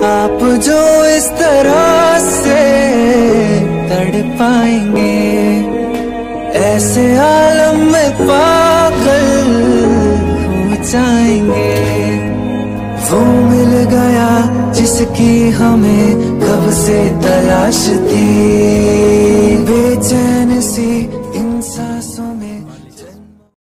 आप जो इस तरह से तड़पाएंगे, ऐसे आलम में पागल हो जाएंगे। वो मिल गया जिसकी हमें कब से तलाश थी, बेचैन सी इन सांसों